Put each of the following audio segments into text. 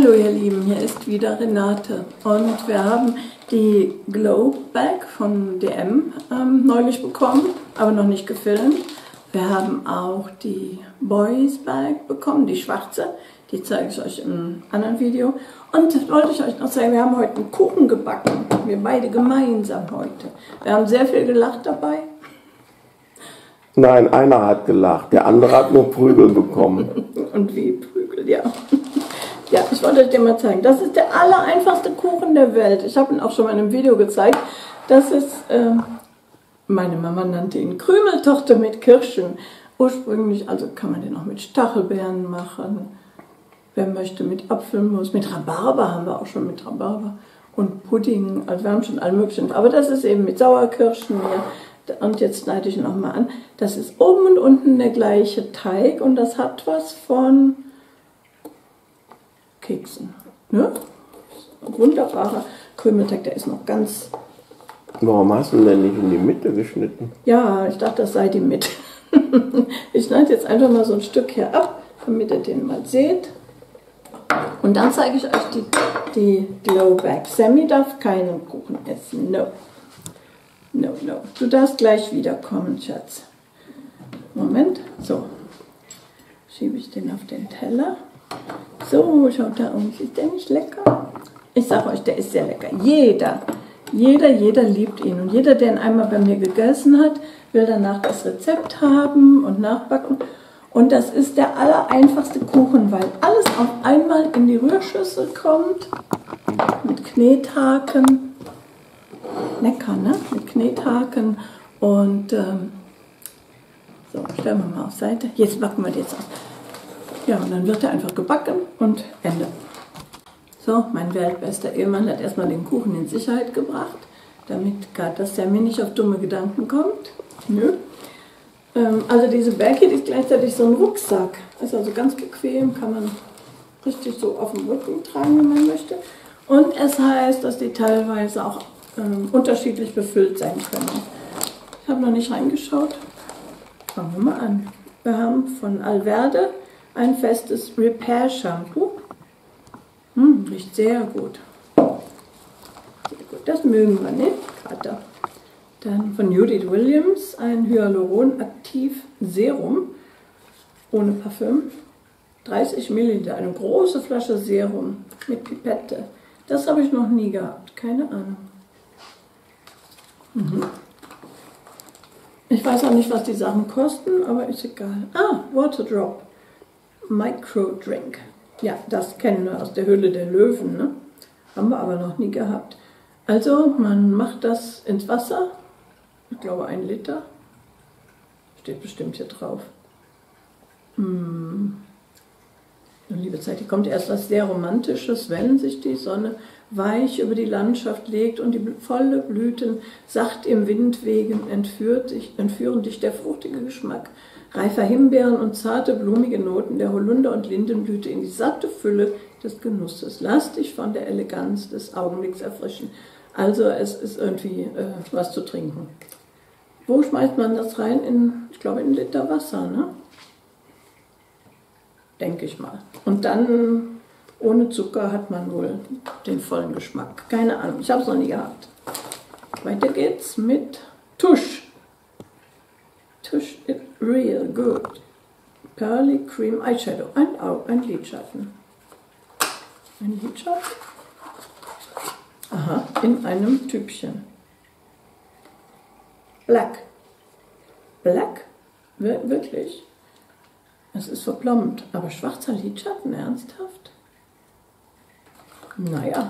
Hallo ihr Lieben, hier ist wieder Renate und wir haben die Glow Bag von DM neulich bekommen, aber noch nicht gefilmt. Wir haben auch die Boys Bag bekommen, die schwarze, die zeige ich euch im anderen Video. Und wollte ich euch noch sagen, wir haben heute einen Kuchen gebacken, wir beide gemeinsam heute. Wir haben sehr viel gelacht dabei. Nein, einer hat gelacht, der andere hat nur Prügel bekommen. Und wie Prügel, ja. Ja, ich wollte euch den mal zeigen. Das ist der allereinfachste Kuchen der Welt. Ich habe ihn auch schon mal in einem Video gezeigt. Das ist, meine Mama nannte ihn Krümeltorte mit Kirschen. Ursprünglich, also kann man den auch mit Stachelbeeren machen. Wer möchte mit Apfelmus, mit Rhabarber haben wir auch schon mit Rhabarber. Und Pudding, also wir haben schon alle möglichen. Aber das ist eben mit Sauerkirschen hier. Und jetzt schneide ich ihn nochmal an. Das ist oben und unten der gleiche Teig und das hat was von Keksen. Ne? Wunderbarer Krümelteig, der ist noch ganz... Warum hast du denn nicht in die Mitte geschnitten? Ja, ich dachte, das sei die Mitte. Ich schneide jetzt einfach mal so ein Stück hier ab, damit ihr den mal seht. Und dann zeige ich euch die Glow Bag. Sammy darf keinen Kuchen essen. No. No, no. Du darfst gleich wiederkommen, Schatz. Moment. So. Schiebe ich den auf den Teller. So, schaut da aus. Ist der nicht lecker? Ich sage euch, der ist sehr lecker. Jeder liebt ihn. Und jeder, der ihn einmal bei mir gegessen hat, will danach das Rezept haben und nachbacken. Und das ist der allereinfachste Kuchen, weil alles auf einmal in die Rührschüssel kommt. Mit Knethaken. Lecker, ne? Mit Knethaken. Und so, stellen wir mal auf Seite. Jetzt backen wir den jetzt aus. Ja, und dann wird er einfach gebacken und Ende. So, mein weltbester Ehemann hat erstmal den Kuchen in Sicherheit gebracht, damit gerade das Sammy nicht auf dumme Gedanken kommt. Nö. Also diese Bag hier ist gleichzeitig so ein Rucksack. Ist also ganz bequem, kann man richtig so auf dem Rücken tragen, wenn man möchte. Und es heißt, dass die teilweise auch unterschiedlich befüllt sein können. Ich habe noch nicht reingeschaut. Fangen wir mal an. Wir haben von Alverde ein festes Repair Shampoo. Riecht sehr gut. Sehr gut. Das mögen wir nicht. Gerade. Dann von Judith Williams ein Hyaluron-Aktiv Serum ohne Parfüm. 30 Milliliter, eine große Flasche Serum mit Pipette. Das habe ich noch nie gehabt. Keine Ahnung. Ich weiß auch nicht, was die Sachen kosten, aber ist egal. Ah, Waterdrop. Microdrink. Ja, das kennen wir aus der Höhle der Löwen, ne? Haben wir aber noch nie gehabt. Also, man macht das ins Wasser. Ich glaube 1 Liter. Steht bestimmt hier drauf. Liebe Zeit, hier kommt erst was sehr Romantisches, wenn sich die Sonne weich über die Landschaft legt und die volle Blüten sacht im Wind wegen, entführen dich der fruchtige Geschmack reifer Himbeeren und zarte, blumige Noten der Holunder- und Lindenblüte in die satte Fülle des Genusses. Lass dich von der Eleganz des Augenblicks erfrischen. Also es ist irgendwie was zu trinken. Wo schmeißt man das rein? Ich glaube in 1 Liter Wasser, ne? Denke ich mal. Und dann ohne Zucker hat man wohl den vollen Geschmack. Keine Ahnung, ich habe es noch nie gehabt. Weiter geht's mit Tusch. Tusch is real good. Pearly Cream Eyeshadow. Ein Lidschatten. Ein Lidschatten? Aha, in einem Tübchen. Black. Black? Wirklich? Es ist verplombt. Aber schwarzer Lidschatten, ernsthaft? Naja.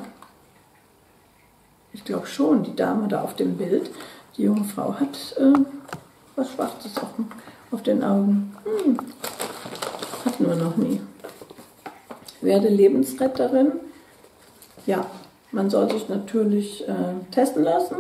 Ich glaube schon, die Dame da auf dem Bild, die junge Frau hat was Schwarzes auf den Augen. Hatten wir noch nie. Werde Lebensretterin. Ja, man soll sich natürlich testen lassen,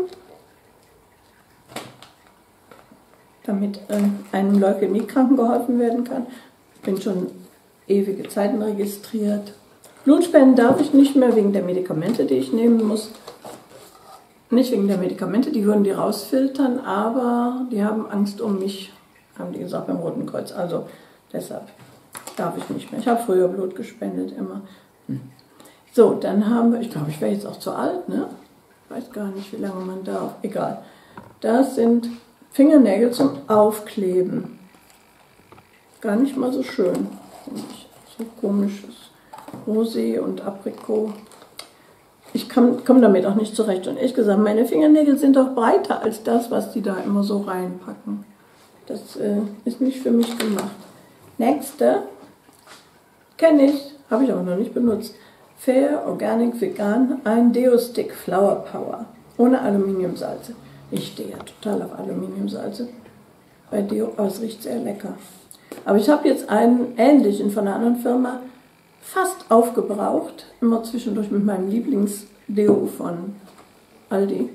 damit einem Leukämiekranken geholfen werden kann. Ich bin schon ewige Zeiten registriert. Blutspenden darf ich nicht mehr wegen der Medikamente, die ich nehmen muss. Nicht wegen der Medikamente, die würden die rausfiltern, aber die haben Angst um mich, haben die gesagt beim Roten Kreuz. Also deshalb darf ich nicht mehr. Ich habe früher Blut gespendet, immer. So, dann haben wir, ich glaube, ich wäre jetzt auch zu alt, ne? Ich weiß gar nicht, wie lange man darf. Egal. Das sind Fingernägel zum Aufkleben. Gar nicht mal so schön, finde ich. So komisches Rosé und Aprikot. Ich komme damit auch nicht zurecht. Und ehrlich gesagt, meine Fingernägel sind doch breiter als das, was die da immer so reinpacken. Das ist nicht für mich gemacht. Nächste, kenne ich, habe ich aber noch nicht benutzt. Fair Organic Vegan, ein Deo-Stick Flower Power. Ohne Aluminiumsalze. Ich stehe ja total auf Aluminiumsalze. Bei Deo, aber es riecht sehr lecker. Aber ich habe jetzt einen ähnlichen von einer anderen Firma fast aufgebraucht. Immer zwischendurch mit meinem Lieblings-Deo von Aldi.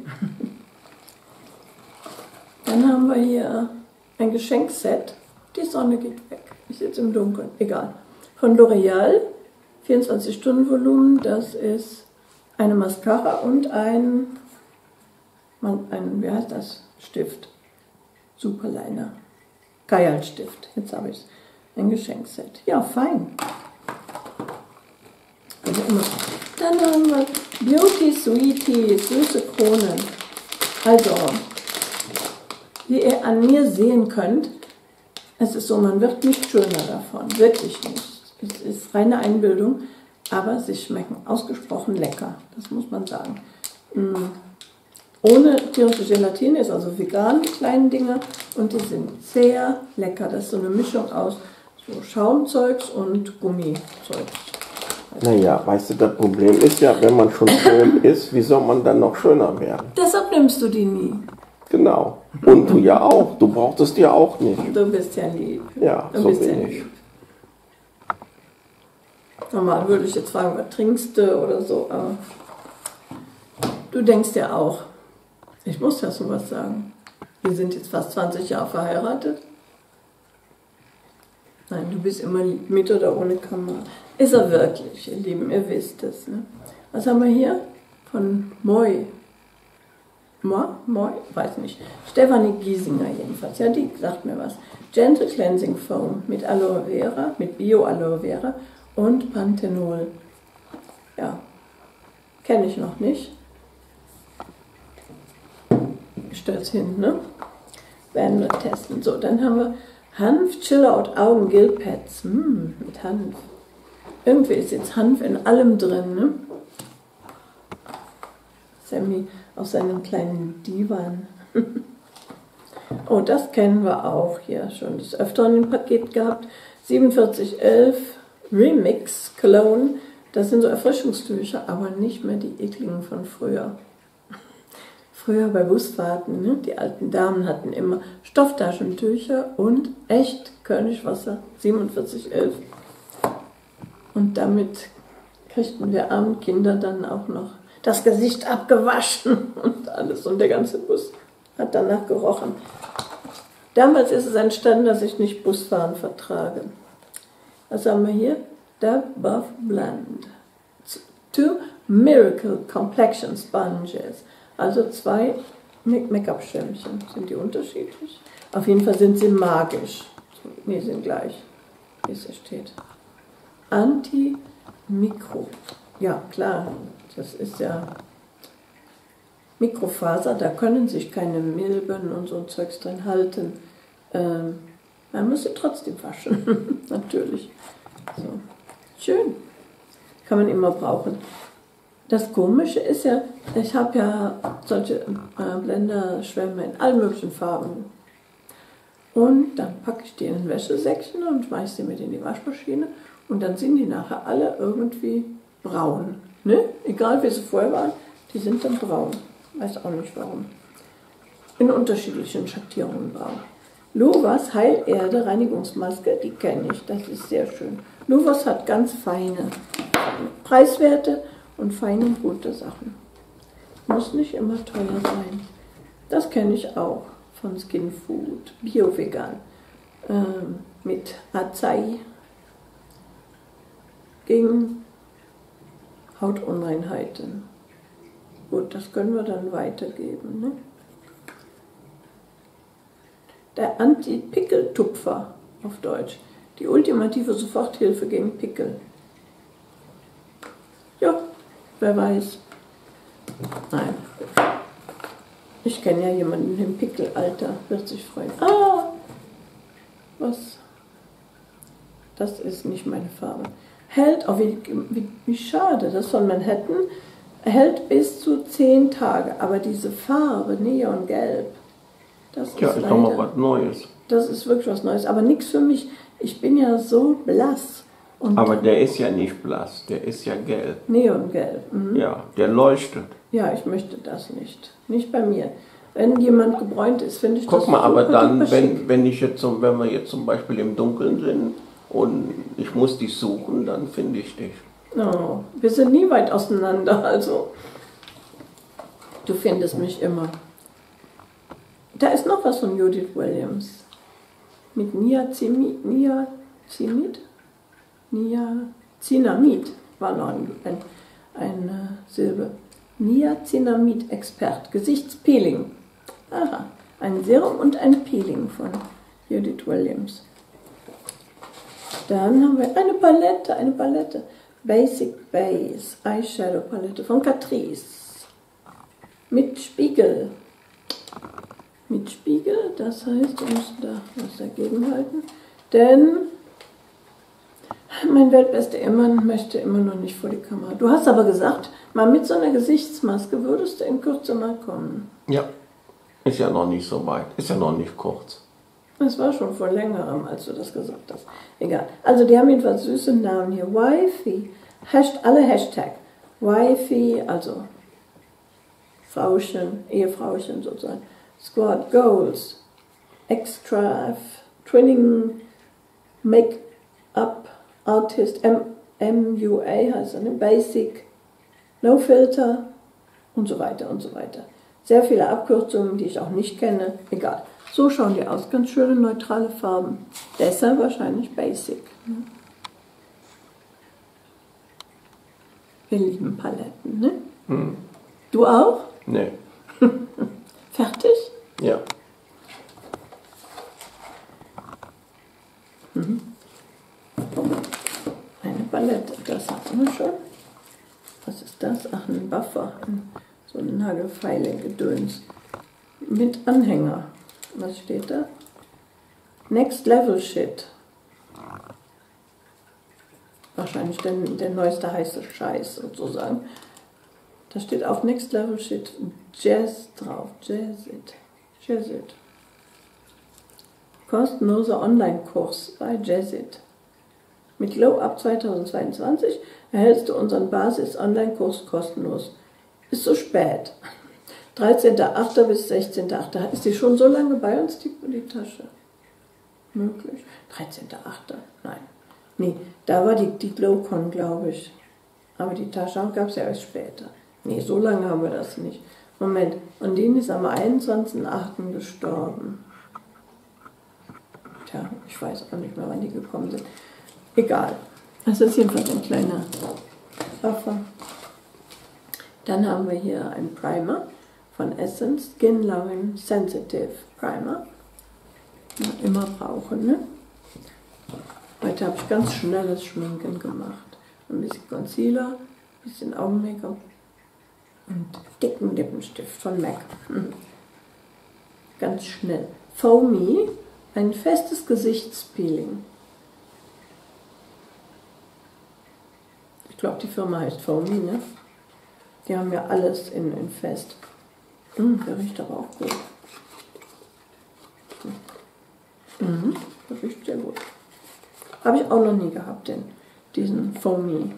Dann haben wir hier ein Geschenkset. Die Sonne geht weg. Ich sitze im Dunkeln. Egal. Von L'Oreal. 24-Stunden-Volumen. Das ist eine Mascara und ein, wie heißt das? Stift. Superliner. Kajalstift. Jetzt habe ich es. Ein Geschenkset. Ja, fein. Also immer. Dann haben wir Beauty Sweetie, süße Kronen. Also, wie ihr an mir sehen könnt, es ist so, man wird nicht schöner davon. Wirklich nicht. Es ist reine Einbildung, aber sie schmecken ausgesprochen lecker. Das muss man sagen. Ohne tierische Gelatine, ist also vegan, die kleinen Dinger. Und die sind sehr lecker. Das ist so eine Mischung aus so Schaumzeugs und Gummizeugs. Naja, weißt du, das Problem ist ja, wenn man schon schön ist, wie soll man dann noch schöner werden? Deshalb nimmst du die nie. Genau. Und du ja auch. Du brauchtest die auch nicht. Du bist ja lieb. Ja, du so bist bin ja ich. lieb. Normal würde ich jetzt fragen, was trinkst du oder so, aber du denkst ja auch, ich muss ja sowas sagen. Wir sind jetzt fast 20 Jahre verheiratet. Nein, du bist immer lieb, mit oder ohne Kamera. Ist er wirklich, ihr Lieben, ihr wisst es. Ne? Was haben wir hier? Von Moi. Moi? Weiß nicht. Stefanie Giesinger jedenfalls. Ja, die sagt mir was. Gentle Cleansing Foam mit Aloe Vera, mit Bio-Aloe Vera und Panthenol. Ja, kenne ich noch nicht. Ich stelle es hin, ne? Werden wir testen. So, dann haben wir Hanf Chill-Out Augen Gel Pads. Mit Hanf. Irgendwie ist jetzt Hanf in allem drin, ne? Sammy auf seinem kleinen Divan. Oh, das kennen wir auch hier schon des Öfteren im Paket gehabt. 4711 Remix Cologne. Das sind so Erfrischungstücher, aber nicht mehr die ekligen von früher. Früher bei Busfahrten, ne? Die alten Damen hatten immer Stofftaschentücher und echt Kölnischwasser 4711. Und damit kriegten wir armen Kinder dann auch noch das Gesicht abgewaschen und alles. Und der ganze Bus hat danach gerochen. Damals ist es entstanden, dass ich nicht Busfahren vertrage. Was haben wir hier? Dove Blend. 2 Miracle Complexion Sponges. Also 2 Make-up-Schirmchen. Sind die unterschiedlich? Auf jeden Fall sind sie magisch. Ne, sind gleich, wie es hier steht. Anti-Mikro. Ja, klar, das ist ja Mikrofaser, da können sich keine Milben und so ein Zeugs drin halten. Man muss sie trotzdem waschen, natürlich. So. Schön. Kann man immer brauchen. Das Komische ist ja, ich habe ja solche Blenderschwämme in allen möglichen Farben. Und dann packe ich die in ein Wäschesäckchen und schmeiße sie mit in die Waschmaschine. Und dann sind die nachher alle irgendwie braun. Ne? Egal wie sie vorher waren, die sind dann braun. Weiß auch nicht warum. In unterschiedlichen Schattierungen braun. Luvas Heilerde Reinigungsmaske, die kenne ich, das ist sehr schön. Luvas hat ganz feine preiswerte und feine gute Sachen. Muss nicht immer teuer sein. Das kenne ich auch von Skin Food, Bio-Vegan, mit Acai gegen Hautunreinheiten. Gut, das können wir dann weitergeben. Ne? Der Anti-Pickel-Tupfer auf Deutsch. Die ultimative Soforthilfe gegen Pickel. Ja, Wer weiß. Nein. Ich kenne ja jemanden im Pickelalter, wird sich freuen. Ah! Was? Das ist nicht meine Farbe. Hält, oh, wie schade, das von Manhattan. Hält bis zu 10 Tage, aber diese Farbe, Neongelb, das ist ist nochmal was Neues. Das ist wirklich was Neues, aber nichts für mich. Ich bin ja so blass. Und aber der ist ja nicht blass, der ist ja gelb. Neongelb. Mhm. Ja, der leuchtet. Ja, ich möchte das nicht. Nicht bei mir. Wenn jemand gebräunt ist, finde ich das Guck mal, aber dann, schick. wenn wir jetzt zum Beispiel im Dunkeln sind und ich muss dich suchen, dann finde ich dich. Oh, wir sind nie weit auseinander, also du findest mich immer. Da ist noch was von Judith Williams. Mit Niacinamid war noch eine Silbe. Niacinamid-Expert, Gesichtspeeling. Aha, ein Serum und ein Peeling von Judith Williams. Dann haben wir eine Palette. Basic Base Eyeshadow Palette von Catrice. Mit Spiegel. Mit Spiegel, das heißt, ich muss da was dagegen halten. Denn mein weltbester Ehemann möchte immer noch nicht vor die Kamera. Du hast aber gesagt, mal mit so einer Gesichtsmaske würdest du in Kürze mal kommen. Ja, ist ja noch nicht so weit, ist ja noch nicht kurz. Das war schon vor längerem, als du das gesagt hast. Egal. Also die haben jedenfalls süße Namen hier. Wifey. Alle Hashtag. Wifey, also Frauchen, Ehefrauchen sozusagen. Squad Goals. Extra Twinning Make-up Artist. MUA heißt es, ne? Basic. No Filter. Und so weiter und so weiter. Sehr viele Abkürzungen, die ich auch nicht kenne. Egal. So schauen die aus, ganz schöne neutrale Farben. Deshalb wahrscheinlich Basic. Wir lieben Paletten, ne? Hm. Du auch? Nee. Fertig? Ja. Eine Palette, das hatten wir schon. Was ist das? Ach, ein Buffer. So ein Nagelfeile-Gedöns. Mit Anhänger. Was steht da? Next Level Shit. Wahrscheinlich der neueste heiße Scheiß sozusagen. Da steht auf Next Level Shit Jazz drauf. Jazzit. Kostenloser Online-Kurs bei Jazzit. Mit Glow Up 2022 erhältst du unseren Basis-Online-Kurs kostenlos. Ist so spät. 13.08. bis 16.08. Ist die schon so lange bei uns, die Tasche? Möglich. 13.08. Nein. Nee, da war die Glowcon, glaube ich. Aber die Tasche gab es ja erst später. Nee, so lange haben wir das nicht. Moment, und die ist am 21.08. gestorben. Tja, ich weiß auch nicht mehr, wann die gekommen sind. Egal. Das ist jedenfalls ein kleiner Buffer. Dann haben wir hier einen Primer von Essence, Skin Loving Sensitive Primer. Immer brauchen, ne? Heute habe ich ganz schnelles Schminken gemacht. Ein bisschen Concealer, ein bisschen Augen-Make-up und dicken Lippenstift von MAC. Ganz schnell. Foamy, ein festes Gesichtspeeling. Ich glaube, die Firma heißt Foamy, ne? Die haben ja alles in fest. Der riecht aber auch gut. Der riecht sehr gut. Habe ich auch noch nie gehabt, diesen Foamy.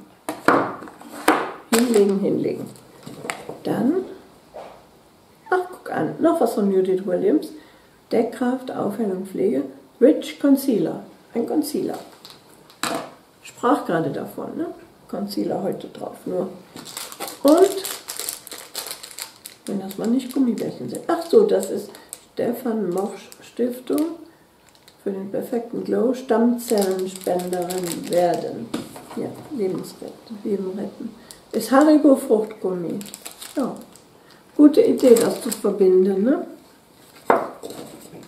Hinlegen. Dann, ach guck an, noch was von Judith Williams. Deckkraft, Aufhellung, Pflege. Rich Concealer. Ein Concealer. Sprach gerade davon, ne? Concealer heute drauf, nur. Und, wenn das mal nicht Gummibärchen sind. Ach so, das ist Stefan Mosch Stiftung für den perfekten Glow. Stammzellenspenderin werden. Ja, Leben retten. Ist Haribo Fruchtgummi. Ja, gute Idee, das zu verbinden, ne?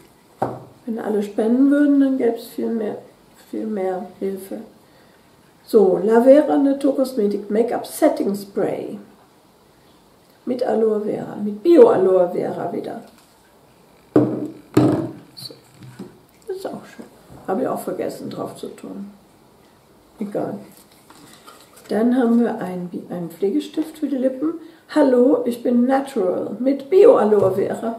Wenn alle spenden würden, dann gäbe es viel mehr Hilfe. So, Lavera Natur Cosmetic Make-up Setting Spray. Mit Aloe Vera, mit Bio-Aloe Vera wieder. So. Das ist auch schön. Habe ich auch vergessen drauf zu tun. Egal. Dann haben wir einen Pflegestift für die Lippen. Hallo, ich bin Natural mit Bio-Aloe Vera.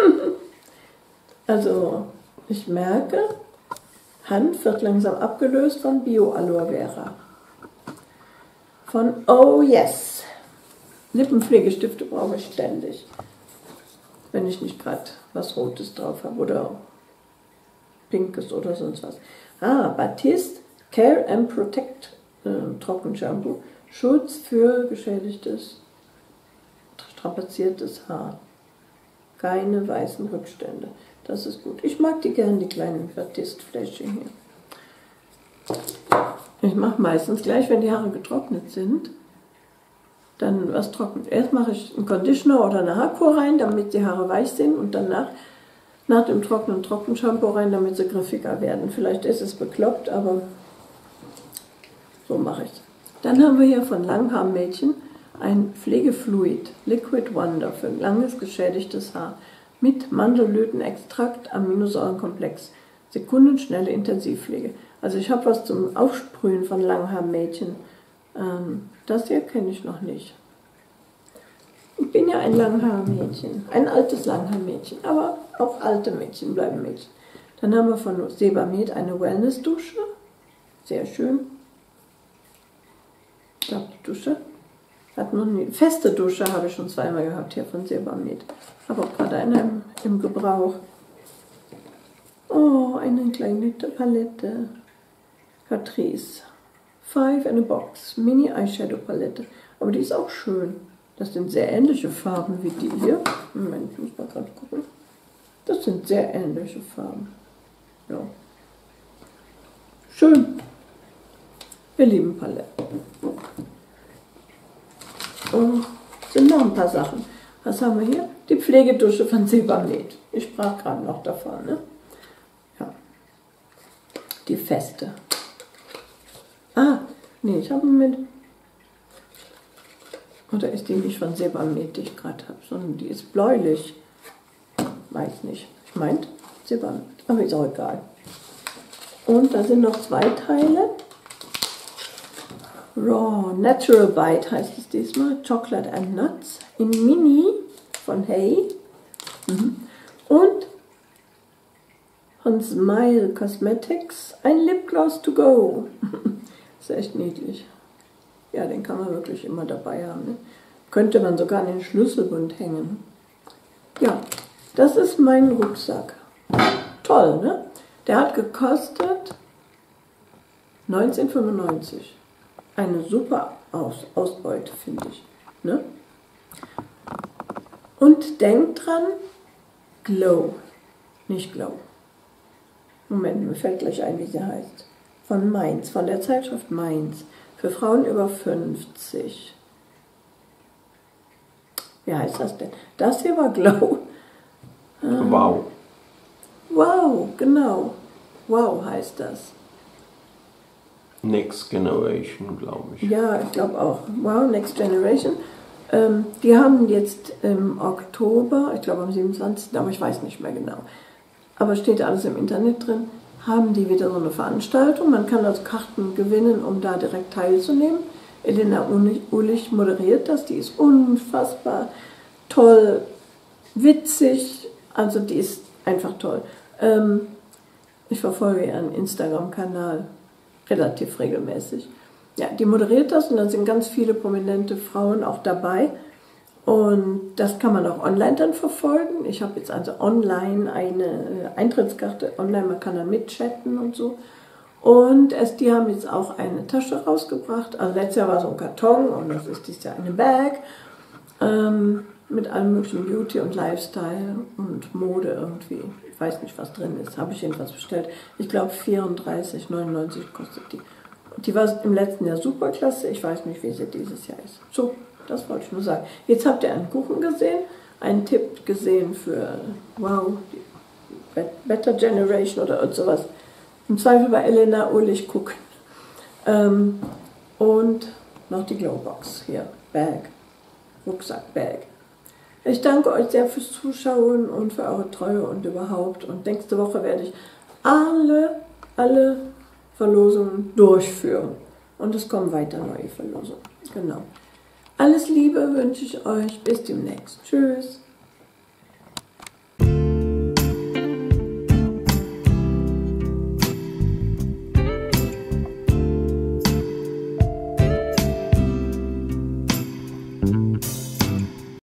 Also, ich merke, Hand wird langsam abgelöst von Bio-Aloe Vera. Von Oh Yes. Lippenpflegestifte brauche ich ständig, wenn ich nicht gerade was Rotes drauf habe oder Pinkes oder sonst was. Batiste Care and Protect Trockenshampoo. Schutz für geschädigtes, strapaziertes Haar. Keine weißen Rückstände. Das ist gut. Ich mag die gerne, die kleinen Batiste-Fläschchen hier. Ich mache meistens gleich, wenn die Haare getrocknet sind, dann was trocknet. Erst mache ich einen Conditioner oder eine Haarkur rein, damit die Haare weich sind und danach nach dem trockenen Trockenshampoo rein, damit sie griffiger werden. Vielleicht ist es bekloppt, aber so mache ich es. Dann haben wir hier von Langhaarmädchen ein Pflegefluid, Liquid Wonder für langes geschädigtes Haar mit Mandellötenextrakt, Aminosäurenkomplex, sekundenschnelle Intensivpflege. Also ich habe was zum Aufsprühen von Langhaarmädchen. Das hier kenne ich noch nicht. Ich bin ja ein Langhaarmädchen, ein altes Langhaarmädchen, aber auch alte Mädchen bleiben Mädchen. Dann haben wir von Sebamed eine Wellness-Dusche, sehr schön. Ich glaube, die Dusche hat noch eine feste Dusche, habe ich schon zweimal gehabt hier von Sebamed. Aber auch gerade eine im Gebrauch. Oh, eine kleine Palette. Catrice. 5 in a Box. Mini Eyeshadow Palette. Aber die ist auch schön. Das sind sehr ähnliche Farben wie die hier. Moment, ich muss mal gerade gucken. Das sind sehr ähnliche Farben. Ja. Schön. Wir lieben Paletten. Und sind noch ein paar Sachen. Was haben wir hier? Die Pflegedusche von Sebamed. Ich sprach gerade noch davon, ne? Ja. Die feste. Nee, ich habe mit. Oder ist die nicht von Sebamed, die ich gerade habe, sondern die ist bläulich. Weiß nicht. Ich meinte Sebamed, aber ist auch egal. Und da sind noch 2 Teile. Raw Natural Bite heißt es diesmal. Chocolate and Nuts in Mini von Hey. Und von Smile Cosmetics ein Lipgloss to go. Ist echt niedlich. Ja, den kann man wirklich immer dabei haben. Ne? Könnte man sogar an den Schlüsselbund hängen. Ja, das ist mein Rucksack. Toll, ne? Der hat gekostet 19,95 €. Eine super Ausbeute, finde ich. Ne? Und denkt dran, Glow, nicht Glow. Moment, mir fällt gleich ein, wie sie heißt. Von Mainz, von der Zeitschrift Mainz. Für Frauen über 50. Wie heißt das denn? Das hier war Glow. Wow. Wow, genau. Wow heißt das. Next Generation, glaube ich. Ja, ich glaube auch. Wow, Next Generation. Die haben jetzt im Oktober, ich glaube am 27., aber ich weiß nicht mehr genau, aber steht alles im Internet drin, haben die wieder so eine Veranstaltung. Man kann also Karten gewinnen, um da direkt teilzunehmen. Elena Ulich moderiert das, die ist unfassbar toll, witzig, also die ist einfach toll. Ich verfolge ihren Instagram-Kanal relativ regelmäßig. Ja, die moderiert das und dann sind ganz viele prominente Frauen auch dabei. Und das kann man auch online dann verfolgen. Ich habe jetzt also online eine Eintrittskarte, online, man kann dann mitchatten und so. Und die haben jetzt auch eine Tasche rausgebracht. Also letztes Jahr war so ein Karton und das ist dieses Jahr eine Bag. Mit allem möglichen Beauty und Lifestyle und Mode irgendwie. Ich weiß nicht, was drin ist. Habe ich jedenfalls bestellt. Ich glaube 34,99 kostet die. Die war im letzten Jahr super klasse. Ich weiß nicht, wie sie dieses Jahr ist. So, das wollte ich nur sagen. Jetzt habt ihr einen Kuchen gesehen, einen Tipp gesehen für Wow, Better Generation oder sowas. Im Zweifel bei Elena Ulich gucken. Und noch die Glowbox hier, Bag, Rucksack-Bag. Ich danke euch sehr fürs Zuschauen und für eure Treue und überhaupt. Und nächste Woche werde ich alle Verlosungen durchführen. Und es kommen weiter neue Verlosungen. Genau. Alles Liebe wünsche ich euch. Bis demnächst. Tschüss.